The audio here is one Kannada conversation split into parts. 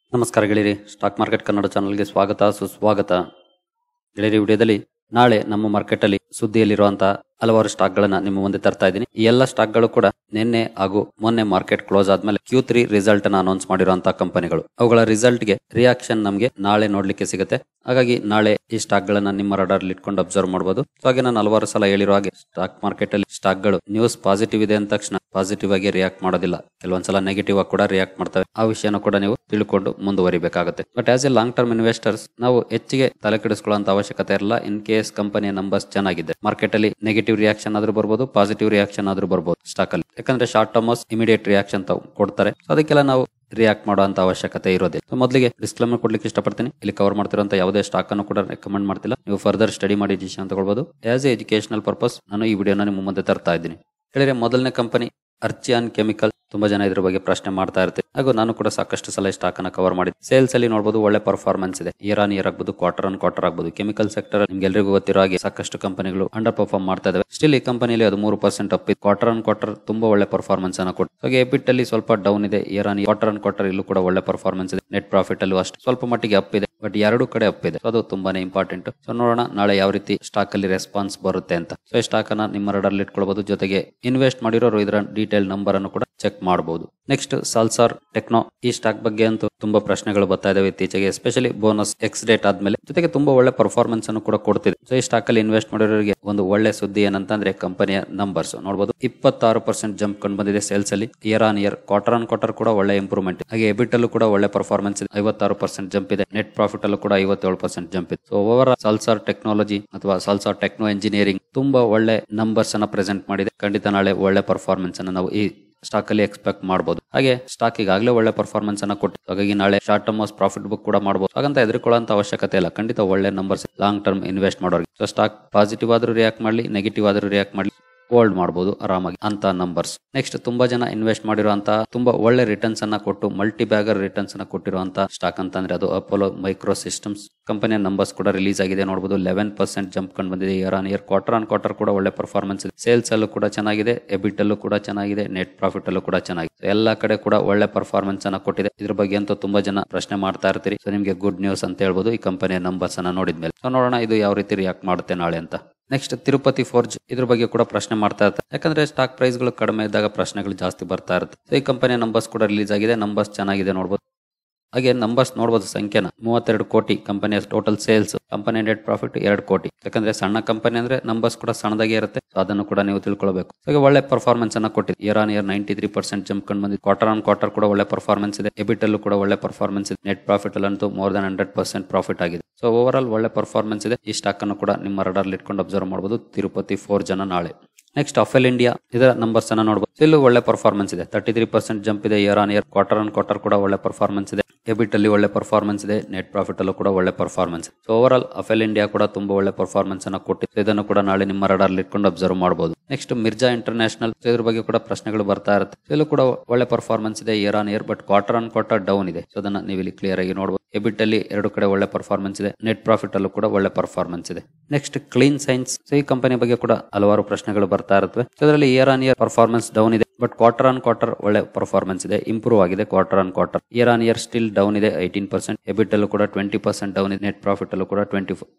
ನಮಸ್ಕಾರ ಗೆಳೆಯರಿ, ಸ್ಟಾಕ್ ಮಾರ್ಕೆಟ್ ಕನ್ನಡ ಚಾನಲ್ಗೆ ಸ್ವಾಗತ ಸುಸ್ವಾಗತ. ಗೆಳೆಯರಿ, ವಿಡಿಯೋದಲ್ಲಿ ನಾಳೆ ನಮ್ಮ ಮಾರ್ಕೆಟ್ ಅಲ್ಲಿ ಸುದ್ದಿಯಲ್ಲಿರುವಂತಹ ಹಲವಾರು ಸ್ಟಾಕ್ ಗಳನ್ನ ನಿಮ್ಮ ಮುಂದೆ ತರ್ತಾ ಇದ್ದೀನಿ. ಈ ಎಲ್ಲ ಸ್ಟಾಕ್ ಗಳು ಕೂಡ ನಿನ್ನೆ ಹಾಗೂ ಮೊನ್ನೆ ಮಾರ್ಕೆಟ್ ಕ್ಲೋಸ್ ಆದ್ಮೇಲೆ Q3 ರಿಸಲ್ಟ್ ಅನ್ನ ಅನೌನ್ಸ್ ಮಾಡಿರುವಂತಹ ಕಂಪನಿಗಳು. ಅವುಗಳ ರಿಸಲ್ಟ್ ಗೆ ರಿಯಾಕ್ಷನ್ ನಮಗೆ ನಾಳೆ ನೋಡ್ಲಿಕ್ಕೆ ಸಿಗುತ್ತೆ. ಹಾಗಾಗಿ ನಾಳೆ ಈ ಸ್ಟಾಕ್ ಗಳನ್ನ ನಿಮ್ಮ ರಡಾರ್ ಇಟ್ಕೊಂಡು ಅಬ್ಸರ್ವ್ ಮಾಡಬಹುದು. ಹಾಗೆ ನಾನು ಹಲವಾರು ಸಲ ಹೇಳಿರೋ ಹಾಗೆ ಸ್ಟಾಕ್ ಮಾರ್ಕೆಟ್ ಅಲ್ಲಿ ಸ್ಟಾಕ್ ಗಳು ನ್ಯೂಸ್ ಪಾಸಿಟಿವ್ ಇದೆ ಅಂದ ತಕ್ಷಣ ಪಾಸಿಟಿವ್ ಆಗಿ ರಿಯಾಕ್ಟ್ ಮಾಡೋದಿಲ್ಲ. ಕೆಲವೊಂದ್ಸಲ ನೆಗೆಟಿವ್ ಆಗಿ ಕೂಡ ರಿಯಾಕ್ಟ್ ಮಾಡ್ತವೆ. ಆ ವಿಷಯನ ಕೂಡ ನೀವು ತಿಳ್ಕೊಂಡು ಮುಂದುವರಿಬೇಕಾಗುತ್ತೆ. But as a long term investors ನಾವು ಹೆಚ್ಚಿಗೆ ತಲೆ ಕೆಡಿಸ್ಕೊಳ್ಳುವಂತ ಅವಶ್ಯಕತೆ ಇರಲ್ಲ. ಇನ್ ಕೇಸ್ ಕಂಪನಿಯ ನಂಬರ್ಸ್ ಚೆನ್ನಾಗಿದೆ, ಮಾರ್ಕೆಟ್ ಅಲ್ಲಿ ನೆಗೆಟಿವ್ ರಿಯಾಕ್ಷನ್ ಆದ್ರೂ ಬರ್ಬೋದು, ಪಾಸಿಟಿವ್ ರಿಯಾಕ್ಷನ್ ಆದ್ರೂ ಬರ್ಬೋದು ಸ್ಟಾಕ್ ಅಲ್ಲಿ. ಯಾಕಂದ್ರೆ ಶಾರ್ಟ್ ಟರ್ಮರ್ಸ್ ಇಮಿಡಿಯೇಟ್ ರಿಯಾಕ್ಷನ್ ಕೊಡ್ತಾರೆ. ಅದಕ್ಕೆಲ್ಲ ನಾವು ರಿಯಾಕ್ಟ್ ಮಾಡುವಂತ ಅವಶ್ಯಕತೆ ಇರೋದಿಲ್ಲ. ಮೊದಲಿಗೆ ಡಿಸ್ಕ್ಲೇಮರ್ ಕೊಡ್ಲಿಕ್ಕೆ ಇಷ್ಟಪಡ್ತೀನಿ. ಇಲ್ಲಿ ಕವರ್ ಮಾಡ್ತಿರುವಂತ ಯಾವುದೇ ಸ್ಟಾಕ್ ಅನ್ನು ಕೂಡ ರೆಕಮೆಂಡ್ ಮಾಡ್ತಿಲ್ಲ. ನೀವು ಫರ್ದರ್ ಸ್ಟಡಿ ಮಾಡಿ ಡಿಸಿಷನ್ ತಗೊಳ್ಬಹುದು. ಆಸ್ ಎ ಎಜುಕೇಶನಲ್ ಪರ್ಪಸ್ ನಾನು ಈ ವಿಡಿಯೋನ ನಿಮ್ಮ ಮುಂದೆ ತರ್ತಾ ಇದ್ದೀನಿ. ಹೇಳಿದ್ರೆ ಮೊದಲನೇ ಕಂಪನಿ ಅರ್ಚಿಯಾನ್ ಕೆಮಿಕಲ್. ತುಂಬಾ ಜನ ಇದ್ರ ಬಗ್ಗೆ ಪ್ರಶ್ನೆ ಮಾಡ್ತಾ ಇರ್ತೀವಿ. ಹಾಗೂ ನಾನು ಕೂಡ ಸಾಕಷ್ಟು ಸಲ ಸ್ಟಾಕ್ ಅನ್ನ ಕವರ್ ಮಾಡಿ ಸೇಲ್ಸ್ ಅಲ್ಲಿ ನೋಡಬಹುದು ಒಳ್ಳೆ ಪರ್ಫಾರ್ಮೆನ್ಸ್ ಇದೆ. ಇಯರ್ ಆನ್ ಇಯರ್ ಆಗ್ಬಹುದು, ಕ್ವಾರ್ಟರ್ ಆನ್ ಕ್ವಾರ್ಟರ್ ಆಗ್ಬಹುದು. ಕೆಮಿಕಲ್ ಸೆಕ್ಟರ್ ನಿಮ್ಗೆ ಎಲ್ರಿಗೂ ಗೊತ್ತಿರೋ ಹಾಗೆ ಸಾಕಷ್ಟು ಕಂಪನಿಗಳು ಅಂಡರ್ ಪರ್ಫಾರ್ಮ್ ಮಾಡ್ತಾ ಇದಾವೆ. ಸ್ಟಿಲ್ ಈ ಕಂಪನಿಯಲ್ಲಿ ಅದು 3% ಅಪ್ ಇದೆ. ಕ್ವಾರ್ಟರ್ ಆನ್ ಕ್ವಾರ್ಟರ್ ತುಂಬಾ ಒಳ್ಳೆ ಪರ್ಫಾರ್ಮೆನ್ಸ್ ಅನ್ನ ಕೊಟ್ಟು, ಹಾಗೆ ಎಬಿಟ್ ಅಲ್ಲಿ ಸ್ವಲ್ಪ ಡೌನ್ ಇದೆ. Year on quarter on quarter ಇಲ್ಲೂ ಕೂಡ ಒಳ್ಳೆ ಪರ್ಫಾರ್ಮೆನ್ಸ್ ಇದೆ. ನೆಟ್ ಪ್ರಾಫಿಟ್ ಅಲ್ಲೂ ಅಷ್ಟು ಸ್ವಲ್ಪ ಮಟ್ಟಿಗೆ ಅಪ್ ಇದೆ. ಬಟ್ ಎರಡು ಕಡೆ ಅಪ್ ಇದೆ. ಅದು ತುಂಬಾನೇ ಇಂಪಾರ್ಟೆಂಟ್. ಸೊ ನೋಡೋಣ ನಾಳೆ ಯಾವ ರೀತಿ ಸ್ಟಾಕ್ ಅಲ್ಲಿ ರೆಸ್ಪಾನ್ಸ್ ಬರುತ್ತೆ ಅಂತ. ಸೊ ಈ ಸ್ಟಾಕ್ ಅನ್ನ ನಿಮ್ಮ ರಡಾರ್ ಇಟ್ಕೊಳ್ಬಹುದು. ಜೊತೆಗೆ ಇನ್ವೆಸ್ಟ್ ಮಾಡಿರೋರು ಇದರ ಡೀಟೇಲ್ ನಂಬರ್ ಅನ್ನು ಕೂಡ ಚೆಕ್ ಮಾಡಬಹುದು. Next Salasar techno. ಈ ಸ್ಟಾಕ್ ಬಗ್ಗೆ ಅಂತೂ ತುಂಬಾ ಪ್ರಶ್ನೆಗಳು ಬರ್ತಾ ಇದಾವೆ ಇತ್ತೀಚೆಗೆ, ಎಸ್ಪೆಷಲಿ ಬೋನಸ್ ಎಕ್ಸ್ ಡೇಟ್ ಆದ್ಮೇಲೆ. ಜೊತೆಗೆ ತುಂಬಾ ಒಳ್ಳೆ ಪರ್ಫಾರ್ಮೆನ್ಸ್ ಅನ್ನು ಕೂಡ ಕೊಡ್ತಿದೆ. ಸೊ ಈ ಸ್ಟಾಕ್ ಅಲ್ಲಿ ಇನ್ವೆಸ್ಟ್ ಮಾಡಿರೋರಿಗೆ ಒಂದು ಒಳ್ಳೆ ಸುದ್ದಿ ಏನಂತಂದ್ರೆ ಕಂಪನಿಯ ನಂಬರ್ಸ್ ನೋಡಬಹುದು. 26% ಜಂಪ್ ಕಂಡು ಬಂದಿದೆ ಸೇಲ್ಸ್ ಅಲ್ಲಿ. Year on year, quarter on quarter ಕೂಡ ಒಳ್ಳೆ ಇಂಪ್ರೂವ್ಮೆಂಟ್. ಹಾಗೆ ಎಬಿಟ್ ಅಲ್ಲೂ ಕೂಡ ಒಳ್ಳೆ ಪರ್ಫಾರ್ಮೆನ್ಸ್ ಇದೆ. 56% ಜಂಪ್ ಇದೆ. ನೆಟ್ ಪ್ರಾಫಿಟ್ ಅಲ್ಲೂ ಕೂಡ 57% ಜಂಪ್ ಇದೆ. ಸೊ ಓವರ್ ಸಾಲ್ಸಾರ್ ಟೆಕ್ನಾಲಜಿ ಅಥವಾ ಸಾಲ್ಸಾರ್ ಟೆಕ್ನೋ ಇಂಜಿನಿಯರಿಂಗ್ ತುಂಬಾ ಒಳ್ಳೆ ನಂಬರ್ಸ್ ಅನ್ನ ಪ್ರೆಸೆಂಟ್ ಮಾಡಿದೆ. ಖಂಡಿತ ನಾಳೆ ಒಳ್ಳೆ ಪರ್ಫಾರ್ಮೆನ್ಸ್ ಅನ್ನ ನಾವು ಈ ಸ್ಟಾಕ್ ಅಲ್ಲಿ ಎಕ್ಸ್ಪೆಕ್ಟ್ ಮಾಡಬಹುದು. ಹಾಗೆ ಸ್ಟಾಕ್ ಈಗಾಗಲೇ ಒಳ್ಳೆ ಪರ್ಫಾರ್ಮೆನ್ಸ್ ಅನ್ನ ಕೊಟ್ಟು, ಹಾಗಾಗಿ ನಾಳೆ ಶಾರ್ಟ್ ಟರ್ಮ್ ಪ್ರಾಫಿಟ್ ಬುಕ್ ಕೂಡ ಮಾಡಬಹುದು. ಹಾಗಂತ ಎದುರುಕೊಳ್ಳುವಂತ ಅವಶ್ಯಕತೆ ಇಲ್ಲ. ಖಂಡಿತ ಒಳ್ಳೆ ನಂಬರ್ಸ್ ಲಾಂಗ್ ಟರ್ಮ್ ಇನ್ವೆಸ್ಟ್ ಮಾಡೋರಿಗೆ. ಸೊ ಸ್ಟಾಕ್ ಪಾಸಿಟಿವ್ ಆದ್ರೂ ರಿಯಾಕ್ಟ್ ಮಾಡಲಿ, ನೆಗೆಟಿವ್ ಆದ್ರೂ ರಿಯಾಕ್ಟ್ ಮಾಡಲಿ, ಹೋಲ್ಡ್ ಮಾಡಬಹುದು ಆರಾಮಾಗಿ ಅಂತ ನಂಬರ್ಸ್. ನೆಕ್ಸ್ಟ್ ತುಂಬಾ ಜನ ಇನ್ವೆಸ್ಟ್ ಮಾಡಿರುವಂತಹ ತುಂಬಾ ಒಳ್ಳೆ ರಿಟರ್ನ್ಸ್ ಅನ್ನ ಕೊಟ್ಟು ಮಲ್ಟಿ ಬ್ಯಾಗರ್ ರಿಟರ್ನ್ಸ್ ಅನ್ನ ಕೊಟ್ಟಿರುವಂತಹ ಸ್ಟಾಕ್ ಅಂತಂದ್ರೆ ಅದು ಅಪೋಲೋ ಮೈಕ್ರೋ ಸಿಸ್ಟಮ್ಸ್. ಕಂಪನಿಯ ನಂಬರ್ಸ್ ಕೂಡ ರಿಲೀಸ್ ಆಗಿದೆ ನೋಡಬಹುದು. 11% ಜಂಪ್ ಕಂಡು ಬಂದಿದೆ. Year on year, quarter on quarter ಕೂಡ ಒಳ್ಳೆ ಪರ್ಫಾರ್ಮೆನ್ಸ್ ಇದೆ. ಸೇಲ್ಸ್ ಅಲ್ಲೂ ಕೂಡ ಚೆನ್ನಾಗಿದೆ, ಎಬಿಟ್ ಅಲ್ಲೂ ಕೂಡ ಚೆನ್ನಾಗಿದೆ, ನೆಟ್ ಪ್ರಾಫಿಟ್ ಅಲ್ಲೂ ಕೂಡ ಚೆನ್ನಾಗಿದೆ. ಎಲ್ಲಾ ಕಡೆ ಕೂಡ ಒಳ್ಳೆ ಪರ್ಫಾರ್ಮೆನ್ಸ್ ಅನ್ನ ಕೊಟ್ಟಿದೆ. ಇದ್ರ ಬಗ್ಗೆ ಅಂತೂ ತುಂಬಾ ಜನ ಪ್ರಶ್ನೆ ಮಾಡ್ತಾ ಇರ್ತೀರಿ. ಸೊ ನಿಮ್ಗೆ ಗುಡ್ ನ್ಯೂಸ್ ಅಂತ ಹೇಳ್ಬೋದು ಈ ಕಂಪನಿಯ ನಂಬರ್ಸ್ ಅನ್ನ ನೋಡಿದ್ಮೇಲೆ. ಸೊ ನೋಡೋಣ ಇದು ಯಾವ ರೀತಿ ರಿಯಾಕ್ಟ್ ಮಾಡುತ್ತೆ ನಾಳೆ ಅಂತ. Next Tirupati forge. ಇದ್ರ ಬಗ್ಗೆ ಕೂಡ ಪ್ರಶ್ನೆ ಮಾಡ್ತಾ ಇರ್ತಾರೆ. ಯಾಕಂದ್ರೆ ಸ್ಟಾಕ್ ಪ್ರೈಸ್ ಗಳು ಕಡಿಮೆ ಇದ್ದಾಗ ಪ್ರಶ್ನೆಗಳು ಜಾಸ್ತಿ ಬರ್ತಾ ಇರುತ್ತೆ. ಸೊ ಈ ಕಂಪನಿಯ ನಂಬರ್ಸ್ ಕೂಡ ರಿಲೀಸ್ ಆಗಿದೆ. ನಂಬರ್ಸ್ ಚೆನ್ನಾಗಿದೆ ನೋಡಬಹುದು. ಹಾಗೆ ನಂಬರ್ಸ್ ನೋಡಬಹುದು. ಸಂಖ್ಯೆನ 32 ಕೋಟಿ ಕಂಪನಿಯ total sales. Company net profit 2 ಕೋಟಿ. ಯಾಕಂದ್ರೆ ಸಣ್ಣ ಕಂಪನಿ ಅಂದ್ರೆ ನಂಬರ್ಸ್ ಕೂಡ ಸಣ್ಣದಾಗಿ ಇರುತ್ತೆ. ಅದನ್ನು ಕೂಡ ನೀವು ತಿಳ್ಕೊಳ್ಬೇಕು. ಹಾಗೆ ಒಳ್ಳೆ ಪರ್ಫಾರ್ಮೆನ್ಸ್ ಅನ್ನ ಕೊಟ್ಟಿದೆ. ಇಯರ್ ಆನ್ ಇಯರ್ 93% ಜಂಪ್ ಕಂಡು ಬಂದಿದೆ. ಕ್ವಾರ್ಟರ್ ಆನ್ ಕ್ವಾರ್ಟರ್ ಕೂಡ ಒಳ್ಳೆ ಪರ್ಫಾರ್ಮೆನ್ಸ್ ಇದೆ. ಎಬಿಟ್ ಅಲ್ಲೂ ಕೂಡ ಒಳ್ಳೆ ಪರ್ಫಾರ್ಮೆನ್ಸ್ ಇದೆ. ನೆಟ್ ಪ್ರಾಫಿಟ್ ಅಲ್ಲಂತೂ ಮೋರ್ ದನ್ 100% ಪ್ರಾಫಿಟ್ ಆಗಿದೆ. ಸೊ ಓವರ್ ಆಲ್ ಒಳ್ಳೆ ಪರ್ಫಾರ್ಮೆನ್ಸ್ ಇದೆ. ಈ ಸ್ಟಾಕ್ ಅನ್ನು ಕೂಡ ನಿಮ್ಮ ರಡಾರ್ ಇಟ್ಕೊಂಡು ಅಬ್ಸರ್ವ್ ಮಾಡಬಹುದು. ತಿರುಪತಿ ಫೋರ್ಜ್ ನಾಳೆ. Next Affle India. ಇದರ ನಂಬರ್ಸ್ ಅನ್ನ ನೋಡಬಹುದು. ಇಲ್ಲೂ ಒಳ್ಳೆ ಪರ್ಫಾರ್ಮೆನ್ಸ್ ಇದೆ. 33% ಜಂಪ್ ಇದೆ. Year on year, quarter on quarter ಕೂಡ ಒಳ್ಳೆ ಪರ್ಫಾರ್ಮೆನ್ಸ್ ಇದೆ. ಎಬಿಟ್ ಅಲ್ಲಿ ಒಳ್ಳೆ ಪರ್ಫಾರ್ಮೆನ್ಸ್ ಇದೆ. ನೆಟ್ ಪ್ರಾಫಿಟ್ ಅಲ್ಲೂ ಕೂಡ ಒಳ್ಳೆ performance. So over all Affle India ಕೂಡ ತುಂಬಾ ಒಳ್ಳೆ ಪರ್ಫಾರ್ಮೆನ್ಸ್ ಅನ್ನ ಕೊಟ್ಟಿದೆ. ಇದನ್ನು ಕೂಡ ನಾಳೆ ನಿಮ್ಮ ರಡಾರ್ ಇಟ್ಕೊಂಡು ಅಬ್ಸರ್ವ್ ಮಾಡಬಹುದು. Next Mirza international. ಇದ್ರ ಬಗ್ಗೆ ಕೂಡ ಪ್ರಶ್ನೆಗಳು ಬರ್ತಾ ಇರುತ್ತೆ. ಇಲ್ಲೂ ಕೂಡ ಒಳ್ಳೆ ಪರ್ಫಾರ್ಮೆನ್ಸ್ ಇದೆ year on year, but quarter on quarter down ಇದೆ. ಸೊ ಅದನ್ನ ನೀವು ಇಲ್ಲಿ ಕ್ಲಿಯರ್ ಆಗಿ ನೋಡಬಹುದು. ಎಬಿಟ್ ಅಲ್ಲಿ ಎರಡು ಕಡೆ ಒಳ್ಳೆ ಪರ್ಫಾರ್ಮೆನ್ಸ್ ಇದೆ. ನೆಟ್ ಪ್ರಾಫಿಟ್ ಅಲ್ಲೂ ಕೂಡ ಒಳ್ಳೆ ಪರ್ಫಾರ್ಮೆನ್ಸ್ ಇದೆ. Next clean science. ಸೊ ಈ ಕಂಪನಿ ಬಗ್ಗೆ ಕೂಡ ಹಲವಾರು ಪ್ರಶ್ನೆಗಳು ಬರ್ತಾ ಇರುತ್ತವೆ. ಇದರಲ್ಲಿ year on year performance down ಇದೆ, ಬಟ್ ಕ್ವಾರ್ಟರ್ ಆನ್ ಕ್ವಾರ್ಟರ್ ಒಳ್ಳೆ ಪರ್ಫಾರ್ಮೆನ್ಸ್ ಇದೆ. ಇಂಪ್ರೂವ್ ಆಗಿದೆ quarter on quarter. Year on year still down ಇದೆ 18%. ಎಬಿಟ್ ಅಲ್ಲೂ ಕೂಡ 20% ಡೌನ್ ಇದೆ. ನೆಟ್ ಪ್ರಾಫಿಟ್ ಅಲ್ಲೂ ಕೂಡ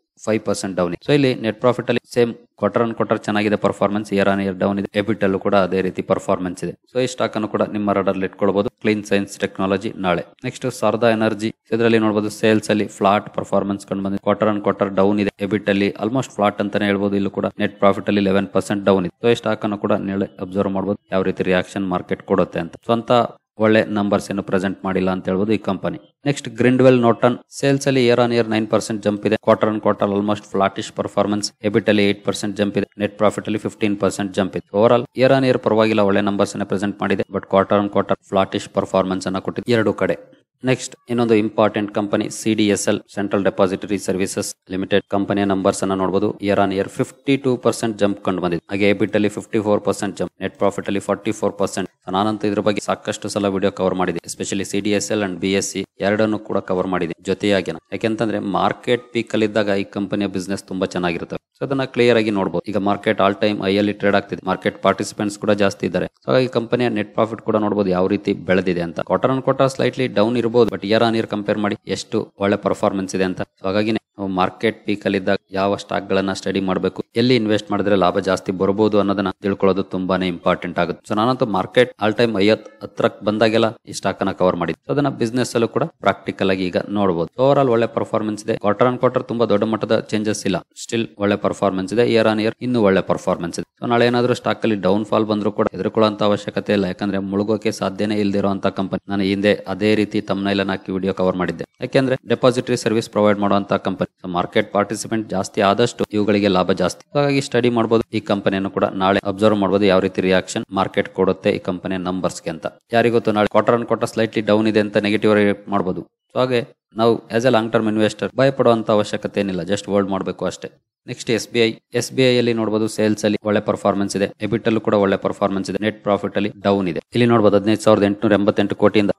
25% ಡೌನ್ ಇದೆ. ಸೊ ಇಲ್ಲಿ ನೆಟ್ ಪ್ರಾಫಿಟ್ ಅಲ್ಲಿ ಸೇಮ್ ಕ್ವಾರ್ಟರ್ ಆನ್ ಕ್ವಾರ್ಟರ್ ಚೆನ್ನಾಗಿದೆ performance. Year on year down ಇದೆ. ಎಬಿಟ್ ಅಲ್ಲೂ ಕೂಡ ಅದೇ ರೀತಿ ಪರ್ಫಾರ್ಮೆನ್ಸ್ ಇದೆ. ಸೊ ಈ ಸ್ಟಾಕ್ ಅನ್ನು ಕೂಡ ನಿಮ್ಮ ರಡಾರ್ ಇಟ್ಕೊಳ್ಬಹುದು. ಕ್ಲೀನ್ ಸೈನ್ಸ್ ಟೆಕ್ನಾಲಜಿ ನಾಳೆ. Next Sharda energy. ಇದರಲ್ಲಿ ನೋಡಬಹುದು ಸೇಲ್ಸ್ ಅಲ್ಲಿ ಫ್ಲಾಟ್ ಪರ್ಫಾರ್ಮೆನ್ಸ್ ಕಂಡು ಬಂದಿದೆ. ಕ್ವಾರ್ಟರ್ ಆನ್ ಕ್ವಾರ್ಟರ್ ಡೌನ್ ಇದೆ. ಎಬಿಟ್ ಅಲ್ಲಿ ಆಲ್ಮೋಸ್ಟ್ ಫ್ಲಾಟ್ ಅಂತಾನೆ ಹೇಳ್ಬಹುದು. ಇಲ್ಲೂ ಕೂಡ ನೆಟ್ ಪ್ರಾಫಿಟ್ ಅಲ್ಲಿ 11% ಡೌನ್ ಇದೆ. ಸೊ ಈ ಸ್ಟಾಕ್ ಅನ್ನು ಕೂಡ ನಾಳೆ ಅಬ್ಸರ್ವ್ ಮಾಡಬಹುದು ಯಾವ ರೀತಿ ರಿಯಾಕ್ಷನ್ ಮಾರ್ಕೆಟ್ ಕೊಡುತ್ತೆ ಅಂತ. ಸ್ವಂತ ಒಳ್ಳೆ ನಂಬರ್ಸ್ ಏನು ಪ್ರೆಸೆಂಟ್ ಮಾಡಿಲ್ಲ ಅಂತ ಹೇಳ್ಬೋದು ಈ company. Next Grindwell Norton. Sales ಅಲ್ಲಿ ಇಯರ್ ಆನ್ ಇಯರ್ 9% ಜಂಪ್ ಇದೆ. Quarter on quarter almost flattish performance. EBIT ಅಲ್ಲಿ 8% ಜಂಪ್ ಇದೆ. ನೆಟ್ ಪ್ರಾಫಿಟ್ ಅಲ್ಲಿ 15% ಜಂಪ್ ಇದೆ. Over all year on year ಪರವಾಗಿಲ್ಲ, ಒಳ್ಳೆ ನಂಬರ್ಸ್ ಅನ್ನ ಪ್ರೆಸೆಂಟ್ ಮಾಡಿದೆ. But quarter on quarter flattish performance ಅನ್ನ ಕೊಟ್ಟಿದೆ ಎರಡು ಕಡೆ. ನೆಕ್ಸ್ಟ್ ಇನ್ನೊಂದು important company CDSL, central depository services limited. ಕಂಪನಿಯ ನಂಬರ್ಸ್ ಅನ್ನ ನೋಡಬಹುದು. ಇಯರ್ ಆನ್ ಇಯರ್ 52% ಜಂಪ್ ಕಂಡು ಬಂದಿದೆ. ಹಾಗೆ ಎಬಿಟ್ ಅಲ್ಲಿ 54% ಜಂಪ್. ನೆಟ್ ಪ್ರಾಫಿಟ್ ಅಲ್ಲಿ 44%. ನಾನಂತೂ ಇದ್ರ ಬಗ್ಗೆ ಸಾಕಷ್ಟು ಸಲ ವಿಡಿಯೋ ಕವರ್ ಮಾಡಿದೆ, ಎಸ್ಪೆಷಲಿ CDSL ಅಂಡ್ BSc ಎರಡನ್ನು ಕೂಡ ಕವರ್ ಮಾಡಿದೆ ಜೊತೆಯಾಗಿ. ಯಾಕೆಂತಂದ್ರೆ ಮಾರ್ಕೆಟ್ ಪೀಕ್ ಅಲ್ಲಿ ಇದ್ದಾಗ ಈ ಕಂಪನಿಯ ಬಿಸ್ನೆಸ್ ತುಂಬಾ ಚೆನ್ನಾಗಿರುತ್ತೆ. ಸೊ ಅದನ್ನ ಕ್ಲಿಯರ್ ಆಗಿ ನೋಡಬಹುದು. ಈಗ ಮಾರ್ಕೆಟ್ ಆಲ್ ಟೈಮ್ ಹೈ ಅಲ್ಲಿ ಟ್ರೇಡ್ ಆಗ್ತಿದೆ, ಮಾರ್ಕೆಟ್ ಪಾರ್ಟಿಸಿಪೆಂಟ್ಸ್ ಕೂಡ ಜಾಸ್ತಿ ಇದ್ದಾರೆ. ಸೊ ಹಾಗಾಗಿ ಕಂಪನಿಯ ನೆಟ್ ಪ್ರಾಫಿಟ್ ಕೂಡ ನೋಡಬಹುದು ಯಾವ ರೀತಿ ಬೆಳೆದಿದೆ ಅಂತ. Quarter on quarter slightly down ಇರಬಹುದು, but year on year compare ಮಾಡಿ ಎಷ್ಟು ಒಳ್ಳೆ ಪರ್ಫಾರ್ಮೆನ್ಸ್ ಇದೆ ಅಂತ. ಸೊ ಹಾಗಾಗಿ ನಾವು ಮಾರ್ಕೆಟ್ ಪೀಕ್ ಅಲ್ಲಿ ಇದ್ದಾಗ ಯಾವ ಸ್ಟಾಕ್ ಗಳನ್ನ ಸ್ಟಡಿ ಮಾಡಬೇಕು, ಎಲ್ಲಿ ಇನ್ವೆಸ್ಟ್ ಮಾಡಿದ್ರೆ ಲಾಭ ಜಾಸ್ತಿ ಬರಬಹುದು ಅನ್ನೋದನ್ನ ತಿಳ್ಕೊಳ್ಳೋದು ತುಂಬಾನೇ ಇಂಪಾರ್ಟೆಂಟ್ ಆಗುತ್ತೆ. ಸೊ ನಾನಂತೂ ಮಾರ್ಕೆಟ್ ಆಲ್ ಟೈಮ್ ಹತ್ರಕ್ಕೆ ಬಂದಾಗೆಲ್ಲ ಈ ಸ್ಟಾಕ್ ಅನ್ನ ಕವರ್ ಮಾಡಿದ್ದೆ. ಸೊ ಅದನ್ನ ಬಿಸ್ನೆಸ್ ಅಲ್ಲೂ ಕೂಡ ಪ್ರಾಕ್ಟಿಕಲ್ ಆಗಿ ಈಗ ನೋಡಬಹುದು. ಓವರ್ ಆಲ್ ಒಳ್ಳೆ ಪರ್ಫಾರ್ಮೆನ್ಸ್ ಇದೆ. ಕ್ವಾರ್ಟರ್ ಆನ್ ಕ್ವಾರ್ಟರ್ ತುಂಬಾ ದೊಡ್ಡ ಮಟ್ಟದ ಚೇಂಜಸ್ ಇಲ್ಲ, ಸ್ಟಿಲ್ ಒಳ್ಳೆ ಪರ್ಫಾರ್ಮೆನ್ಸ್ ಇದೆ. ಇಯರ್ ಆನ್ ಇಯರ್ ಇನ್ನೂ ಒಳ್ಳೆ ಪರ್ಫಾರ್ಮೆನ್ಸ್ ಇದೆ. ಸೊ ನಾಳೆ ಏನಾದ್ರೂ ಸ್ಟಾಕ್ ಅಲ್ಲಿ ಡೌನ್ ಫಾಲ್ ಬಂದ್ರು ಕೂಡ ಹೆದರ್ಕೊಳ್ಳುವಂತ ಅವಶ್ಯಕತೆ ಇಲ್ಲ, ಯಾಕಂದ್ರೆ ಮುಳುಗೋಕೆ ಸಾಧ್ಯನೇ ಇಲ್ದಿರುವಂತ ಕಂಪನಿ. ನಾನು ಹಿಂದೆ ಅದೇ ರೀತಿ ತಮ್ನೈಲ್ ಅನ್ನ ಹಾಕಿ ವಿಡಿಯೋ ಕವರ್ ಮಾಡಿದ್ದೆ. ಯಾಕೆಂದ್ರೆ ಡೆಪಾಸಿಟರಿ ಸರ್ವಿಸ್ ಪ್ರೊವೈಡ್ ಮಾಡುವಂತ ಕಂಪನಿ. ಮಾರ್ಕೆಟ್ ಪಾರ್ಟಿಸಿಪೆಂಟ್ ಜಾಸ್ತಿ ಆದಷ್ಟು ಇವುಗಳಿಗೆ ಲಾಭ ಜಾಸ್ತಿ. ಹಾಗಾಗಿ ಸ್ಟಡಿ ಮಾಡಬಹುದು. ಈ ಕಂಪನಿಯನ್ನು ಕೂಡ ನಾಳೆ ಅಬ್ಸರ್ವ್ ಮಾಡಬಹುದು ಯಾವ ರೀತಿ ರಿಯಾಕ್ಷನ್ ಮಾರ್ಕೆಟ್ ಕೊಡುತ್ತೆ ಈ ಕಂಪನಿಯ ನಂಬರ್ಸ್ಗೆ ಅಂತ. ಯಾರಿಗೊತ್ತು ನಾಳೆ quarter on quarter slightly down ಇದೆ ಅಂತ ನೆಗೆಟಿವ್ ರಿಯಾಕ್ಟ್ ಮಾಡಬಹುದು. ಸೊ ಹಾಗೆ ನಾವು as a long term investor ಭಯ ಪಡುವಂತ ಅವಶ್ಯಕತೆ ಏನಿಲ್ಲ, ಜಸ್ಟ್ ಹೋಲ್ಡ್ ಮಾಡಬೇಕು ಅಷ್ಟೇ. ನೆಕ್ಸ್ಟ್ SBI ಅಲ್ಲಿ ನೋಡಬಹುದು ಸೇಲ್ಸ್ ಅಲ್ಲಿ ಒಳ್ಳೆ ಪರ್ಫಾರ್ಮೆನ್ಸ್ ಇದೆ, ಎಬಿಟ್ ಅಲ್ಲೂ ಕೂಡ ಒಳ್ಳೆ ಪರ್ಫಾರ್ಮೆನ್ಸ್ ಇದೆ, ನೆಟ್ ಪ್ರಾಫಿಟ್ ಅಲ್ಲಿ ಡೌನ್ ಇದೆ. ಇಲ್ಲಿ ನೋಡಬಹುದು 15,888 ಕೋಟಿಯಿಂದ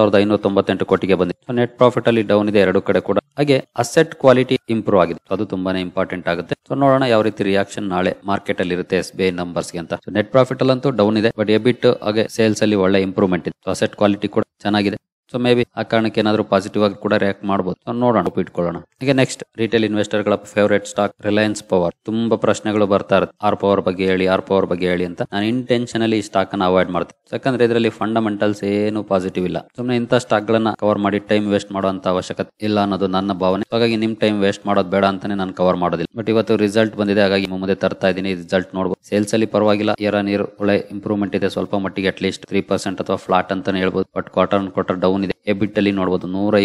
11,598 ಕೋಟಿಗೆ ಬಂದಿದೆ. ನೆಟ್ ಪ್ರಾಫಿಟ್ ಅಲ್ಲಿ ಡೌನ್ ಇದೆ ಎರಡು ಕಡೆ ಕೂಡ. ಹಾಗೆ ಅಸೆಟ್ ಕ್ವಾಲಿಟಿ ಇಂಪ್ರೂವ್ ಆಗಿದೆ, ಅದು ತುಂಬಾನೇ ಇಂಪಾರ್ಟೆಂಟ್ ಆಗುತ್ತೆ. ಸೊ ನೋಡೋಣ ಯಾವ ರೀತಿ ರಿಯಾಕ್ಷನ್ ನಾಳೆ ಮಾರ್ಕೆಟ್ ಅಲ್ಲಿ ಇರುತ್ತೆ SBI ನಂಬರ್ಸ್ ಗೆ ಅಂತ. ನೆಟ್ ಪ್ರಾಫಿಟ್ ಅಲ್ಲಂತೂ ಡೌನ್ ಇದೆ, ಬಟ್ ಎಬಿಟ್ ಹಾಗೆ ಸೇಲ್ಸ್ ಅಲ್ಲಿ ಒಳ್ಳೆ ಇಂಪ್ರೂವ್ಮೆಂಟ್ ಇದೆ. ಅಸೆಟ್ ಕ್ವಾಲಿಟಿ ಕೂಡ ಚೆನ್ನಾಗಿದೆ. ಸೊ ಮೇ ಬಿ ಆ ಕಾರಣಕ್ಕೆ ಏನಾದ್ರು ಪಾಸಿಟಿವ್ ಆಗಿ ಕೂಡ ರಿಯಾಕ್ಟ್ ಮಾಡಬಹುದು. ನೋಡೋಣ, ಇಟ್ಕೊಳ್ಳೋಣ. ಈಗ ನೆಕ್ಸ್ಟ್ ರಿಟೇಲ್ ಇನ್ವೆಸ್ಟರ್ ಗಳ ಫೇವರೇಟ್ ಸ್ಟಾಕ್ ರಿಲಯನ್ಸ್ ಪವರ್. ತುಂಬಾ ಪ್ರಶ್ನೆಗಳು ಬರ್ತಾ ಇರುತ್ತೆ, ಆರ್ ಪವರ್ ಬಗ್ಗೆ ಹೇಳಿ ಅಂತ. ನಾನು ಇಂಟೆನ್ಷನಲಿ ಈ ಸ್ಟಾಕ್ ಅನ್ನ ಅವಾಯ್ಡ್ ಮಾಡ್ತೀನಿ, ಯಾಕಂದ್ರೆ ಇದರಲ್ಲಿ ಫಂಡಮೆಂಟಲ್ಸ್ ಏನು ಪಾಸಿಟಿವ್ ಇಲ್ಲ. ಸುಮ್ಮನೆ ಇಂಥ ಸ್ಟಾಕ್ ಗಳನ್ನ ಕವರ್ ಮಾಡಿ ಟೈಮ್ ವೇಸ್ಟ್ ಮಾಡುವಂತ ಅವಶ್ಯಕತೆ ಇಲ್ಲ ಅನ್ನೋದು ನನ್ನ ಭಾವನೆ. ಹಾಗಾಗಿ ನಿಮ್ ಟೈಮ್ ವೇಸ್ಟ್ ಮಾಡೋದು ಬೇಡ ಅಂತಾನೆ ನಾನು ಕವರ್ ಮಾಡೋದಿಲ್ಲ. ಬಟ್ ಇವತ್ತು ರಿಸಲ್ಟ್ ಬಂದಿದೆ, ಹಾಗಾಗಿ ಮುಂದೆ ತರ್ತಾ ಇದೀನಿ. ರಿಸಲ್ಟ್ ನೋಡಬಹುದು. ಸೇಲ್ಸ್ ಅಲ್ಲಿ ಪರವಾಗಿಲ್ಲ, ಇಯರ್ ಆನ್ ಇಯರ್ ಒಳ್ಳೆ ಇಂಪ್ರೂವ್ಮೆಂಟ್ ಇದೆ, ಸ್ವಲ್ಪ ಮಟ್ಟಿಗೆ ಅಟ್ಲೀಸ್ಟ್ 3% ಅಥವಾ ಫ್ಲಾಟ್ ಅಂತಾನೆ ಹೇಳ್ಬಹುದು. But quarter on quarter down ಇದೆ. ಎಬಿಟ್ ಅಲ್ಲಿ ನೋಡಬಹುದು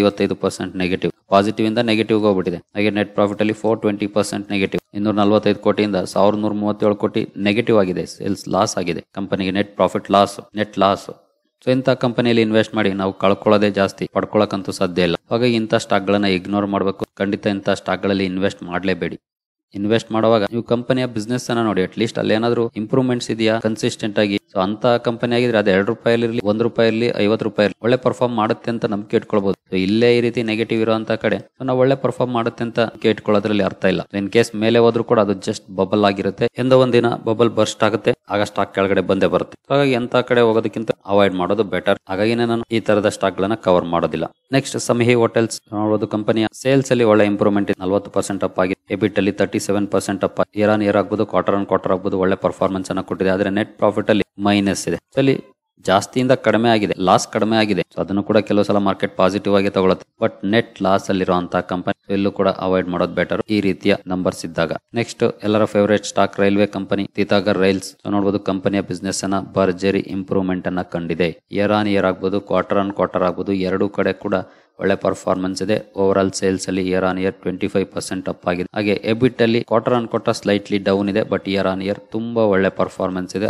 155% ನೆಗೆಟಿವ್, ಪಾಸಿಟಿವ್ ಇಂದ ನೆಗೆಟಿವ್ ಹೋಗ್ಬಿಟ್ಟಿದೆ. ಹಾಗೆ ನೆಟ್ ಪ್ರಾಫಿಟ್ ಅಲ್ಲಿ 420% ನೆಗೆಟಿವ್, 245 ಕೋಟಿಯಿಂದ 1137 ಕೋಟಿ ನೆಗೆಟಿವ್ ಆಗಿದೆ. ಸೇಲ್ಸ್ ಲಾಸ್ ಆಗಿದೆ ಕಂಪನಿಗೆ, net profit loss, net loss. So ಇಂಥ ಕಂಪನಿಯಲ್ಲಿ ಇನ್ವೆಸ್ಟ್ ಮಾಡಿ ನಾವು ಕಳ್ಕೊಳ್ಳೋದೇ ಜಾಸ್ತಿ, ಪಡ್ಕೊಳ್ಳೋಕಂತೂ ಸಾಧ್ಯ ಇಲ್ಲ. ಹಾಗಾಗಿ ಇಂಥ ಸ್ಟಾಕ್ ಗಳನ್ನ ಇಗ್ನೋರ್ ಮಾಡಬೇಕು. ಖಂಡಿತ ಇಂಥ ಸ್ಟಾಕ್ ಗಳಲ್ಲಿ ಇನ್ವೆಸ್ಟ್ ಮಾಡಲೇಬೇಡಿ. ಇನ್ವೆಸ್ಟ್ ಮಾಡುವಾಗ ನೀವು ಕಂಪನಿಯ ಬಿಸ್ನೆಸ್ ಅನ್ನ ನೋಡಿ, ಅಟ್ ಲೀಸ್ಟ್ ಅಲ್ಲಿ ಏನಾದ್ರು ಇಂಪ್ರೂವ್ಮೆಂಟ್ಸ್ ಇದೆಯಾ ಕನ್ಸಿಸ್ಟೆಂಟ್ ಆಗಿ. ಸೊ ಅಂತ ಕಂಪನಿ ಆಗಿದ್ರೆ ಅದು ₹2 ಇರಲಿ, ₹1 ಇರಲಿ, ₹50 ಇರಲಿ, ಒಳ್ಳೆ ಪರ್ಫಾರ್ಮ್ ಮಾಡುತ್ತೆ ಅಂತ ನಂಬಿಕೆ ಇಟ್ಕೊಳ್ಬಹುದು. ಸೊ ಇಲ್ಲೇ ಈ ರೀತಿ ನೆಗೆಟಿವ್ ಇರುವಂತ ಕಡೆ ನಾವು ಒಳ್ಳೆ ಪರ್ಫಾರ್ಮ್ ಮಾಡುತ್ತೆ ಅಂತ ನಂಬಿಕೆ ಇಟ್ಕೊಳ್ಳೋದ್ರಲ್ಲಿ ಅರ್ಥ ಇಲ್ಲ. ಇನ್ ಕೇಸ್ ಮೇಲೆ ಹೋದ್ರೂ ಕೂಡ ಅದು ಜಸ್ಟ್ ಬಬಲ್ ಆಗಿರುತ್ತೆ. ಎಂದೋ ಒಂದಿನ ಬಬಲ್ ಬರ್ಸ್ಟ್ ಆಗುತ್ತೆ, ಆಗ ಸ್ಟಾಕ್ ಕೆಳಗಡೆ ಬಂದೇ ಬರುತ್ತೆ. ಹಾಗಾಗಿ ಅಂತ ಕಡೆ ಹೋಗೋದಕ್ಕಿಂತ ಅವಾಯ್ಡ್ ಮಾಡೋದು ಬೆಟರ್. ಹಾಗಾಗಿ ನಾನು ಈ ತರದ ಸ್ಟಾಕ್ ಗಳನ್ನ ಕವರ್ ಮಾಡೋದಿಲ್ಲ. ನೆಕ್ಸ್ಟ್ ಸಮಹಿ ಹೋಟೆಲ್ಸ್ ನೋಡೋದು. ಕಂಪನಿಯ ಸೇಲ್ಸ್ ಅಲ್ಲಿ ಒಳ್ಳೆ ಇಂಪ್ರೂವ್ಮೆಂಟ್, 40% ಅಪ್ ಆಗಿದೆ. ಎಬಿಟ್ ಅಲ್ಲಿ 37% ಅಪ್, ಇಯರ್ ಆನ್ ಇಯರ್ ಆಗ್ಬಹುದು, ಕ್ವಾರ್ಟರ್ ಆನ್ ಕ್ವಾರ್ಟರ್ ಆಗ್ಬಹುದು, ಒಳ್ಳೆ ಪರ್ಫಾರ್ಮೆನ್ಸ್ ಅನ್ನ ಕೊಟ್ಟಿದೆ. ಆದ್ರೆ ನೆಟ್ ಪ್ರಾಫಿಟ್ ಅಲ್ಲಿ ಮೈನಸ್ ಇದೆ. ಅಲ್ಲಿ ಜಾಸ್ತಿಯಿಂದ ಕಡಿಮೆ ಆಗಿದೆ, ಲಾಸ್ ಕಡಿಮೆ ಆಗಿದೆ. ಸೊ ಅದನ್ನು ಕೂಡ ಕೆಲವು ಸಲ ಮಾರ್ಕೆಟ್ ಪಾಸಿಟಿವ್ ಆಗಿ ತಗೊಳುತ್ತೆ. ಬಟ್ ನೆಟ್ ಲಾಸ್ ಅಲ್ಲಿರುವಂತಹ ಕಂಪನಿ ಎಲ್ಲೂ ಕೂಡ ಅವಾಯ್ಡ್ ಮಾಡೋದು ಬೆಟರ್ ಈ ರೀತಿಯ ನಂಬರ್ಸ್ ಇದ್ದಾಗ. ನೆಕ್ಸ್ಟ್ ಎಲ್ಲರ favourite stock railway company Titagarh rails. So ನೋಡಬಹುದು ಕಂಪನಿಯ ಬಿಸ್ನೆಸ್ ಅನ್ನ ಭರ್ಜರಿ ಇಂಪ್ರೂವ್ಮೆಂಟ್ ಅನ್ನ ಕಂಡಿದೆ. ಇಯರ್ ಆನ್ ಇಯರ್ ಆಗ್ಬಹುದು, ಕ್ವಾರ್ಟರ್ ಆನ್ ಕ್ವಾರ್ಟರ್ ಆಗ್ಬಹುದು, ಎರಡೂ ಕಡೆ ಕೂಡ ಒಳ್ಳೆ ಪರ್ಫಾರ್ಮೆನ್ಸ್ ಇದೆ. ಓವರ್ ಆಲ್ ಸೇಲ್ಸ್ ಅಲ್ಲಿ ಇಯರ್ ಆನ್ ಇಯರ್ 25% ಅಪ್ ಆಗಿದೆ. ಹಾಗೆ ಎಬಿಟ್ ಅಲ್ಲಿ quarter on quarter slightly down ಇದೆ, ಬಟ್ ಇಯರ್ ಆನ್ ಇಯರ್ ತುಂಬಾ ಒಳ್ಳೆ ಪರ್ಫಾರ್ಮೆನ್ಸ್ ಇದೆ,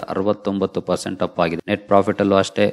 69% ಅಪ್ ಆಗಿದೆ. ನೆಟ್ ಪ್ರಾಫಿಟ್ ಅಲ್ಲೂ ಅಷ್ಟೇ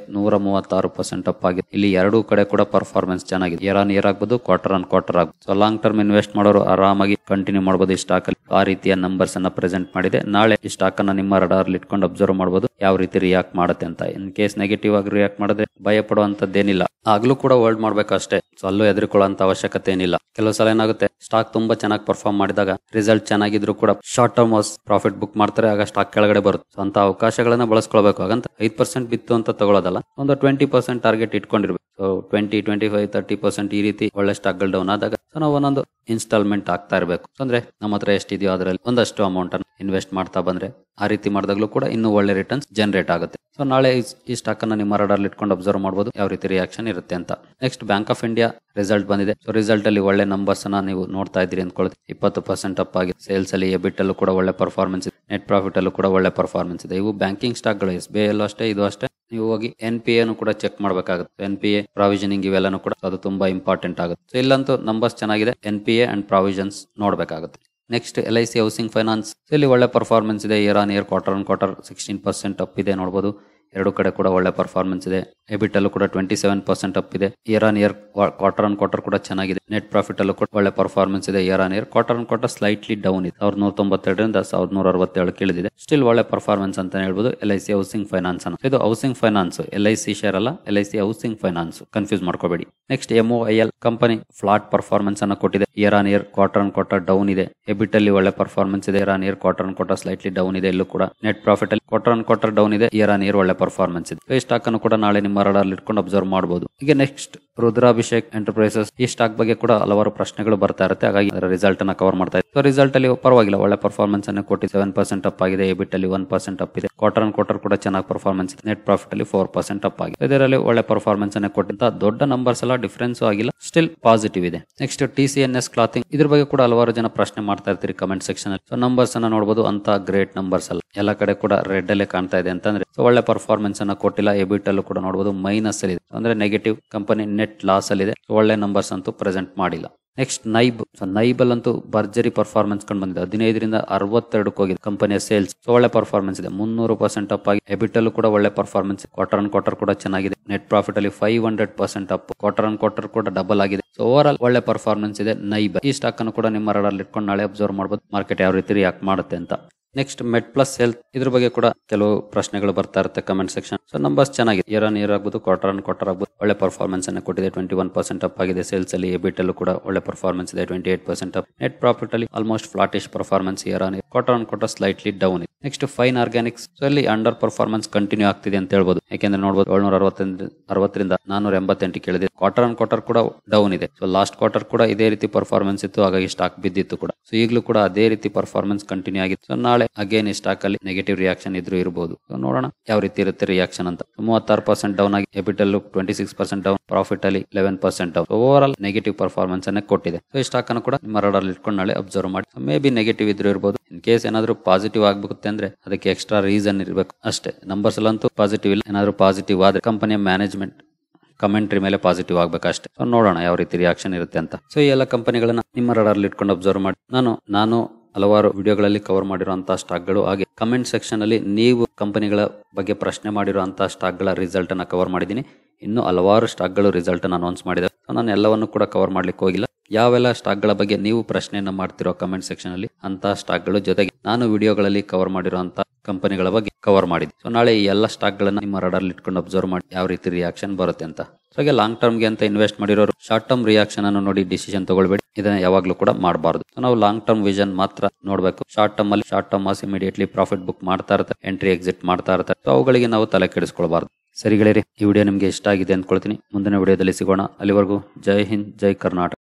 136% ಅಪ್ ಆಗಿದೆ. ಇಲ್ಲಿ ಎರಡೂ ಕಡೆ ಕೂಡ ಪರ್ಫಾರ್ಮೆನ್ಸ್ ಚೆನ್ನಾಗಿದೆ. ಇಯರ್ ಆನ್ ಇಯರ್ ಆಗ್ಬಹುದು, ಕ್ವಾರ್ಟರ್ ಆನ್ ಕ್ವಾರ್ಟರ್ ಆಗ್ಬಹುದು. ಸೊ ಲಾಂಗ್ ಟರ್ಮ್ ಇನ್ವೆಸ್ಟ್ ಮಾಡೋರು ಆರಾಮಾಗಿ ಕಂಟಿನ್ಯೂ ಮಾಡಬಹುದು. ಈ ಸ್ಟಾಕ್ ಅಲ್ಲಿ ಆ ರೀತಿಯ ನಂಬರ್ಸ್ ಅನ್ನ ಪ್ರೆಸೆಂಟ್ ಮಾಡಿದೆ. ನಾಳೆ ಈ ಸ್ಟಾಕ್ ಅನ್ನ ನಿಮ್ಮ ರಡಾರ್ ಇಟ್ಕೊಂಡು ಅಬ್ಸರ್ವ್ ಮಾಡಬಹುದು ಯಾವ ರೀತಿ ರಿಯಾಕ್ಟ್ ಮಾಡುತ್ತೆ ಅಂತ. ಇನ್ ಕೇಸ್ ನೆಗೆಟಿವ್ ಆಗಿ ರಿಯಾಕ್ಟ್ ಮಾಡಿದ್ರೆ ಭಯ ಪಡುವಂತದ್ದೇನಿಲ್ಲ, ಆಗ್ಲೂ ಕೂಡ ಹೋಲ್ಡ್ ಮಾಡ್ಬೇಕು ಅಷ್ಟೇ. ಸೊ ಅಲ್ಲೂ ಎದುರುಕೊಳ್ಳುವಂತ ಅವಶ್ಯಕತೆ ಏನಿಲ್ಲ. ಕೆಲವು ಸಲ ಏನಾಗುತ್ತೆ, ಸ್ಟಾಕ್ ತುಂಬಾ ಚೆನ್ನಾಗಿ ಪರ್ಫಾರ್ಮ್ ಮಾಡಿದಾಗ ರಿಸಲ್ಟ್ ಚೆನ್ನಾಗಿದ್ರು ಕೂಡ ಶಾರ್ಟ್ ಟರ್ಮ್ ಪ್ರಾಫಿಟ್ ಬುಕ್ ಮಾಡ್ತಾರೆ, ಆಗ ಸ್ಟಾಕ್ ಕೆಳಗಡೆ ಬರುತ್ತೆ. ಸೊ ಅಂತ ಅವಕಾಶಗಳನ್ನ ಬಳಸ್ಕೊಳ್ಬೇಕು. ಹಾಗಂತ 5% ಬಿತ್ತು ಅಂತ ತಗೊಳ್ಳೋದಲ್ಲ, ಒಂದು 20% ಟಾರ್ಗೆಟ್ ಇಟ್ಕೊಂಡಿರ್ಬೇಕು. ಸೊ 20, 25, 30% ಈ ರೀತಿ ಒಳ್ಳೆ ಸ್ಟಾಕ್ ಗಳು ಡೌನ್ ಆದಾಗ ಸೊ ನಾವು ಒಂದೊಂದು ಇನ್ಸ್ಟಾಲ್ಮೆಂಟ್ ಆಗ್ತಾ ಇರಬೇಕು. ಅಂದ್ರೆ ನಮ್ಮ ಹತ್ರ ಎಷ್ಟಿದೆಯೋ ಅದರಲ್ಲಿ ಒಂದಷ್ಟು ಅಮೌಂಟ್ ಅನ್ನು ಇನ್ವೆಸ್ಟ್ ಮಾಡ್ತಾ ಬಂದ್ರೆ ಆ ರೀತಿ ಮಾಡಿದಾಗ್ಲೂ ಕೂಡ ಇನ್ನೂ ಒಳ್ಳೆ ರಿಟರ್ನ್ಸ್ ಜನರೇಟ್ ಆಗುತ್ತೆ. ಸೊ ನಾಳೆ ಈ ಸ್ಟಾಕ್ ಅನ್ನ ನಿಮ್ಮ ರಡಾರ್ ಇಟ್ಕೊಂಡು ಅಬ್ಸರ್ವ್ ಮಾಡಬಹುದು ಯಾವ ರೀತಿ ರಿಯಾಕ್ಷನ್ ಇರುತ್ತೆ ಅಂತ. Next bank of India result ಬಂದಿದೆ. ಸೊ ರಿಸಲ್ಟ್ ಅಲ್ಲಿ ಒಳ್ಳೆ ನಂಬರ್ಸ್ ಅನ್ನ ನೀವು ನೋಡ್ತಾ ಇದ್ದೀರಿ ಅಂದ್ಕೊಳ್ಳಿ. 20% ಅಪ್ ಆಗಿದೆ. ಸೇಲ್ಸ್ ಅಲ್ಲಿ ಎಬಿಟ್ ಅಲ್ಲೂ ಕೂಡ ಒಳ್ಳೆ ಪರ್ಫಾರ್ಮೆನ್ಸ್ ಇದೆ, ನೆಟ್ ಪ್ರಾಫಿಟ್ ಅಲ್ಲೂ ಕೂಡ ಒಳ್ಳೆ ಪರ್ಫಾರ್ಮೆನ್ಸ್ ಇದೆ. ಇವು ಬ್ಯಾಂಕಿಂಗ್ ಸ್ಟಾಕ್ ಗಳು. SBI ಅಲ್ಲೂ ಅಷ್ಟೇ, ಇದು ಅಷ್ಟೇ. ನೀವು ಹೋಗಿ NPA ಕೂಡ ಚೆಕ್ ಮಾಡಬೇಕಾಗುತ್ತೆ. NPA ಪ್ರಾವಿಷನಿಂಗ್ ಇವೆಲ್ಲಾನು ಕೂಡ ಅದು ತುಂಬಾ ಇಂಪಾರ್ಟೆಂಟ್ ಆಗುತ್ತೆ. ಸೊ ಇಲ್ಲಂತೂ ನಂಬರ್ಸ್ ಚೆನ್ನಾಗಿದೆ, NPA ಅಂಡ್ ಪ್ರಾವಿಷನ್ಸ್ ನೋಡ್ಬೇಕಾಗುತ್ತೆ. Next LIC housing finance. ಇಲ್ಲಿ ಒಳ್ಳೆ ಪರ್ಫಾರ್ಮೆನ್ಸ್ ಇದೆ. Year on year quarter on quarter 16% up ಇದೆ ನೋಡಬಹುದು. ಎರಡು ಕಡೆ ಕೂಡ ಒಳ್ಳೆ ಪರ್ಫಾರ್ಮೆನ್ಸ್ ಇದೆ. ಎಬಿಟ್ ಅಲ್ಲೂ ಕೂಡ 27% ಅಪ್ ಇದೆ. Year on year quarter on quarter ಕೂಡ ಚೆನ್ನಾಗಿದೆ. ನೆಟ್ ಪ್ರಾಫಿಟ್ ಅಲ್ಲೂ ಕೂಡ ಒಳ್ಳೆ ಪರ್ಫಾರ್ಮೆನ್ಸ್ ಇದೆ. Year on year quarter on quarter slightly down ಇದೆ. 1192ರಿಂದ 1167 ಇಳಿದಿದೆ. ಸ್ಟಿಲ್ ಒಳ್ಳೆ ಪರ್ಫಾರ್ಮೆನ್ಸ್ ಅಂತ ಹೇಳ್ಬೋದು. LIC ಹೌಸಿಂಗ್ ಫೈನಾನ್ಸ್ ಅನ್ನು, ಇದು ಹೌಸಿಂಗ್ ಫೈನಾನ್ಸ್, LIC ಶೇರ್ ಅಲ್ಲ, LIC ಹೌಸಿಂಗ್ ಫೈನಾನ್ಸ್, ಕನ್ಫ್ಯೂಸ್ ಮಾಡ್ಕೋಬೇಡಿ. Next MOIL company flat performance ಅನ್ನು ಕೊಟ್ಟಿದೆ. Year on year quarter on quarter down ಇದೆ. ಎಬಿಟ್ ಅಲ್ಲಿ ಒಳ್ಳೆ ಪರ್ಫಾರ್ಮೆನ್ಸ್ ಇದೆ. Year on year quarter on quarter slightly down ಇದೆ. ಇಲ್ಲೂ ಕೂಡ ನೆಟ್ ಪ್ರಾಫಿಟ್ ಅಲ್ಲಿ ಕ್ವಾರ್ಟರ್ ಆನ್ ಕ್ವಾರ್ಟರ್ ಡೌನ್ ಇದೆ. ಇಯರ್ ಆನ್ ಇಯರ್ ಒಳ್ಳೆ ಪರ್ಫಾರ್ಮೆನ್ಸ್ ಇದೆ. ಈ ಸ್ಟಾಕ್ ಅನ್ನು ಕೂಡ ನಾಳೆ ನಿಮ್ಮ ರಡಾರ್ ಇಟ್ಕೊಂಡು ಅಬ್ಸರ್ವ್ ಮಾಡಬಹುದು. ಈಗ ನೆಕ್ಸ್ಟ್ ರುದ್ರಾಭಿಷೇಕ್ ಎಂಟರ್ಪ್ರೈಸಸ್, ಈ ಸ್ಟಾಕ್ ಬಗ್ಗೆ ಕೂಡ ಹಲವಾರು ಪ್ರಶ್ನೆಗಳು ಬರ್ತಾ ಇರುತ್ತೆ, ಹಾಗಾಗಿ ಅದರ ರಿಸಲ್ಟ್ ಅನ್ನ ಕವರ್ ಮಾಡ್ತಾ ಇದ್ದೀವಿ. ಸೊ ರಿಸಲ್ಟ್ ಅಲ್ಲಿ ಪರವಾಗಿಲ್ಲ, ಒಳ್ಳೆ ಪರ್ಫಾರ್ಮೆನ್ಸ್ ಅನ್ನು ಕೊಟ್ಟು 7% ಅಪ್ ಆಗಿದೆ. ಎಬಿಟ್ ಅಲ್ಲಿ 1% ಅಪ್ ಇದೆ. ಕ್ವಾರ್ಟರ್ ಆನ್ ಕ್ವಾರ್ಟರ್ ಕೂಡ ಚೆನ್ನಾಗಿ ಪರ್ಫಾರ್ಮೆನ್ಸ್ ಇದೆ. ನೆಟ್ ಪ್ರಾಫಿಟ್ ಅಲ್ಲಿ 4% ಅಪ್ ಆಗಿದೆ. ಇದರಲ್ಲಿ ಒಳ್ಳೆ ಪರ್ಫಾರ್ಮೆನ್ಸ್ ಅನ್ನು ಕೊಟ್ಟಿದ್ದ ದೊಡ್ಡ ನಂಬರ್ಸ್ ಎಲ್ಲ ಡಿಫರೆನ್ಸ್ ಆಗಿಲ್ಲ, ಸ್ಟಿಲ್ ಪಾಸಿಟಿವ್ ಇದೆ. ನೆಕ್ಸ್ಟ್ TCNS ಕ್ಲಾತಿಂಗ್, ಇದ್ರ ಬಗ್ಗೆ ಕೂಡ ಹಲವಾರು ಜನ ಪ್ರಶ್ನೆ ಮಾಡ್ತಾ ಇರ್ತೀರಿ ಕಮೆಂಟ್ ಸೆಕ್ಷನ್ ಅಲ್ಲಿ. ಸೊ ನಂಬರ್ಸ್ ಅನ್ನ ನೋಡಬಹುದು, ಅಂತ ಗ್ರೇಟ್ ನಂಬರ್ಸ್ ಅಲ್ಲ, ಎಲ್ಲ ಕಡೆ ಕೂಡ ರೆಡ್ ಅಲ್ಲೇ ಕಾಣ್ತಾ ಇದೆ ಅಂತಂದ್ರೆ ಸೊ ಒಳ್ಳೆ ಪರ್ಫಾರ್ಮೆನ್ಸ್ ಅನ್ನ ಕೊಟ್ಟಿಲ್ಲ. ಎಬಿಟ್ ಅಲ್ಲೂ ಕೂಡ ನೋಡಬಹುದು ಮೈನಸ್ ಅಲ್ಲಿ ಇದೆ, ಅಂದ್ರೆ ನೆಗೆಟಿವ್. ಕಂಪನಿ ನೆಟ್ ಲಾಸ್ ಅಲ್ಲಿ ಇದೆ. ಒಳ್ಳೆ ನಂಬರ್ಸ್ ಅಂತೂ ಪ್ರೆಸೆಂಟ್ ಮಾಡಿಲ್ಲ. ನೆಕ್ಸ್ಟ್ ನೈಬಲ್ ಅಂತೂ ಭರ್ಜರಿ ಪರ್ಫಾರ್ಮೆನ್ಸ್ ಕಂಡು ಬಂದಿದೆ. 15ರಿಂದ 62 ಹೋಗಿದೆ ಕಂಪನಿಯ ಸೇಲ್ಸ್. ಸೊ ಒಳ್ಳೆ ಪರ್ಫಾರ್ಮೆನ್ಸ್ ಇದೆ. 300% ಅಪ್ ಆಗಿ. ಎಬಿಟ್ ಅಲ್ಲೂ ಕೂಡ ಒಳ್ಳೆ ಪರ್ಫಾರ್ಮೆನ್ಸ್. ಕ್ವಾರ್ಟರ್ ಆನ್ ಕ್ವಾರ್ಟರ್ ಕೂಡ ಚೆನ್ನಾಗಿದೆ. ನೆಟ್ ಪ್ರಾಫಿಟ್ ಅಲ್ಲಿ 500% ಅಪ್. ಕ್ವಾರ್ಟರ್ ಆನ್ ಕ್ವಾರ್ಟರ್ ಕೂಡ ಡಬಲ್ ಆಗಿದೆ. ಸೊ ಓವರ್ ಆಲ್ ಒಳ್ಳೆ ಪರ್ಫಾರ್ಮೆನ್ಸ್ ಇದೆ ನೈಬಲ್. ಈ ಸ್ಟಾಕ್ ಅನ್ನು ಕೂಡ ನಿಮ್ಮ ರಡಾರ್ ಇಟ್ಕೊಂಡು ನಾಳೆ ಅಬ್ಸರ್ವ್ ಮಾಡಬಹುದು, ಮಾರ್ಕೆಟ್ ಯಾವ ರೀತಿ ರಿಯಾಕ್ಟ್ ಮಾಡುತ್ತೆ ಅಂತ. ನೆಕ್ಸ್ಟ್ ಮೆಡ್ ಪ್ಲಸ್ ಹೆಲ್ತ್, ಇದ್ರ ಬಗ್ಗೆ ಕೂಡ ಕೆಲವು ಪ್ರಶ್ನೆಗಳು ಬರ್ತಾ ಇರುತ್ತೆ ಕಮೆಂಟ್ ಸೆಕ್ಷನ್. ಸೊ ನಂಬರ್ಸ್ ಚೆನ್ನಾಗಿದೆ. ಇಯರ್ ಆನ್ ಇಯರ್ ಆಗ್ಬೋದು, ಕ್ವಾರ್ಟರ್ ಆನ್ ಕ್ವಾರ್ಟರ್ ಆಗ್ಬೋದು, ಒಳ್ಳೆ ಪರ್ಫಾರ್ಮೆನ್ಸ್ ಅನ್ನು ಕೊಟ್ಟಿದೆ. 21% ಅಪ್ ಆಗಿದೆ ಸೇಲ್ಸ್ ಅಲ್ಲಿ. ಎಬಿಟ್ ಅಲ್ಲೂ ಕೂಡ ಒಳ್ಳೆ ಪರ್ಫಾರ್ಮೆನ್ಸ್ ಇದೆ. 28% ಅಪ್. ನೆಟ್ ಪ್ರಾಫಿಟ್ ಅಲ್ಲಿ almost flattish performance. Year on year quarter on quarter slightly down ಇದೆ. ನೆಕ್ಸ್ಟ್ ಫೈನ್ ಆರ್ಗ್ಯಾನಿಕ್ಸ್, ಸೊ ಅಲ್ಲಿ ಅಂಡರ್ ಪರ್ಫಾರ್ಮೆನ್ಸ್ ಕಂಟಿನ್ಯೂ ಆಗ್ತಿದೆ ಅಂತ ಹೇಳ್ಬೋದು. ಯಾಕೆಂದ್ರೆ ನೋಡಬಹುದು 760ರಿಂದ 488 ಕೇಳಿದೆ. ಕ್ವಾರ್ಟರ್ ಆನ್ ಕ್ವಾರ್ಟರ್ ಕೂಡ ಡೌನ್ ಇದೆ. ಸೊ ಲಾಸ್ಟ್ ಕ್ವಾರ್ಟರ್ ಕೂಡ ಇದೇ ರೀತಿ ಪರ್ಫಾರ್ಮೆನ್ಸ್ ಇತ್ತು, ಹಾಗಾಗಿ ಸ್ಟಾಕ್ ಬಿದ್ದಿತ್ತು ಕೂಡ. ಸೊ ಈಗಲೂ ಕೂಡ ಅದೇ ರೀತಿ ಪರ್ಫಾರ್ಮೆನ್ಸ್ ಕಂಟಿನ್ಯೂ ಆಗಿತ್ತು. ಸೊ ನಾಳೆ ಅಗೇನ್ ಈ ಸ್ಟಾಕ್ ಅಲ್ಲಿ ನೆಗೆಟಿವ್ ರಿಯಾಕ್ಷನ್ ಇದ್ರೂ ಇರಬಹುದು. ಸೊ ನೋಡೋಣ ಯಾವ ರೀತಿ ಇರುತ್ತೆ ರಿಯಾಕ್ಷನ್ ಅಂತ. 36% ಡೌನ್ ಆಗಿ. ಎಬಿಟ್ ಅಲ್ಲೂ 26% ಡೌನ್. ಪ್ರಾಫಿಟ್ ಅಲ್ಲಿ 11% down. Over all negative performance ಅನ್ನ ಕೊಟ್ಟಿದೆ. ಸೊ ಈ ಸ್ಟಾಕ್ ಅನ್ನು ಕೂಡ ನಿಮ್ಮ ರಡಾರ್ ಇಟ್ಕೊಂಡು ನಾಳೆ ಅಬ್ಸರ್ವ್ ಮಾಡಿ. ಮೇ ಬಿ ನೆಗೆಟಿವ್ ಇದ್ರೂ ಇರಬಹುದು. ಇನ್ ಕೇಸ್ ಏನಾದ್ರು ಪಾಸಿಟಿವ್ ಆಗ್ಬೇಕು ಅಂದ್ರೆ ಅದಕ್ಕೆ ಎಕ್ಸ್ಟ್ರಾ ರೀಸನ್ ಇರಬೇಕು ಅಷ್ಟೇ. ನಂಬರ್ಸ್ ಎಲ್ಲಂತೂ ಪಾಸಿಟಿವ್ ಇಲ್ಲ. ಏನಾದ್ರು ಪಾಸಿಟಿವ್ ಆದ್ರೆ ಕಂಪನಿಯ ಮ್ಯಾನೇಜ್ಮೆಂಟ್ ಕಮೆಂಟ್ರಿ ಮೇಲೆ ಪಾಸಿಟಿವ್ ಆಗ್ಬೇಕಷ್ಟೇ. ಸೊ ನೋಡೋಣ ಯಾವ ರೀತಿ ರಿಯಾಕ್ಷನ್ ಇರುತ್ತೆ ಅಂತ. ಸೊ ಈ ಎಲ್ಲ ಕಂಪನಿಗಳನ್ನ ನಿಮ್ಮ ರಡಾರ್ ಇಟ್ಕೊಂಡು ಅಬ್ಸರ್ವ್ ಮಾಡಿ. ನಾನು ಹಲವಾರು ವಿಡಿಯೋಗಳಲ್ಲಿ ಕವರ್ ಮಾಡಿರುವಂತಹ ಸ್ಟಾಕ್ಗಳು, ಹಾಗೆ ಕಮೆಂಟ್ ಸೆಕ್ಷನ್ ಅಲ್ಲಿ ನೀವು ಕಂಪನಿಗಳ ಬಗ್ಗೆ ಪ್ರಶ್ನೆ ಮಾಡಿರುವಂತಹ ಸ್ಟಾಕ್ಗಳ ರಿಸಲ್ಟ್ ಅನ್ನ ಕವರ್ ಮಾಡಿದ್ದೀನಿ. ಇನ್ನು ಹಲವಾರು ಸ್ಟಾಕ್ಗಳು ರಿಸಲ್ಟ್ ಅನ್ನು ಅನೌನ್ಸ್ ಮಾಡಿದ್ದಾರೆ. ನಾನು ಎಲ್ಲವನ್ನು ಕೂಡ ಕವರ್ ಮಾಡ್ಲಿಕ್ಕೆ ಹೋಗಿಲ್ಲ. ಯಾವೆಲ್ಲ ಸ್ಟಾಕ್ಗಳ ಬಗ್ಗೆ ನೀವು ಪ್ರಶ್ನೆಯನ್ನ ಮಾಡ್ತಿರೋ ಕಮೆಂಟ್ ಸೆಕ್ಷನ್ ಅಲ್ಲಿ ಅಂತ ಸ್ಟಾಕ್ಗಳು, ಜೊತೆಗೆ ನಾನು ವಿಡಿಯೋಗಳಲ್ಲಿ ಕವರ್ ಮಾಡಿರುವಂತಹ ಕಂಪನಿಗಳ ಬಗ್ಗೆ ಕವರ್ ಮಾಡಿದ್ದೆ. ಸೊ ನಾಳೆ ಈ ಎಲ್ಲ ಸ್ಟಾಕ್ಗಳನ್ನ ನಿಮ್ಮ ರಡಾರ್ ಇಟ್ಕೊಂಡು ಅಬ್ಸರ್ವ್ ಮಾಡಿ ಯಾವ ರೀತಿ ರಿಯಾಕ್ಷನ್ ಬರುತ್ತೆ ಅಂತ. ಸೊ ಹಾಗೆ ಲಾಂಗ್ ಟರ್ಮ್ಗೆ ಅಂತ ಇನ್ವೆಸ್ಟ್ ಮಾಡಿರೋರು ಶಾರ್ಟ್ ಟರ್ಮ್ ರಿಯಾಕ್ಷನ್ ಅನ್ನು ನೋಡಿ ಡಿಸಿಷನ್ ತಗೊಳ್ಬೇಡಿ. ಇದನ್ನ ಯಾವಾಗ್ಲೂ ಕೂಡ ಮಾಡಬಾರ್ದು. ನಾವು ಲಾಂಗ್ ಟರ್ಮ್ ವಿಷನ್ ಮಾತ್ರ ನೋಡಬೇಕು. Short term as immediately profit book ಮಾಡ್ತಾ ಇರ್ತಾರೆ, ಎಂಟ್ರಿ ಎಕ್ಸಿಟ್ ಮಾಡ್ತಾ ಇರ್ತಾರೆ. ಸೊ ಅವುಗಳಿಗೆ ನಾವು ತಲೆ ಕೆಡಿಸ್ಕೊಳ್ಬಾರ್ದು. ಸರಿ ಗೆಳೆಯರಿ, ಈ ವಿಡಿಯೋ ನಿಮಗೆ ಇಷ್ಟ ಆಗಿದೆ ಅಂದ್ಕೊಳ್ತೀನಿ. ಮುಂದಿನ ವಿಡಿಯೋದಲ್ಲಿ ಸಿಗೋಣ. ಅಲ್ಲಿವರೆಗೂ ಜೈ ಹಿಂದ್, ಜೈ ಕರ್ನಾಟಕ.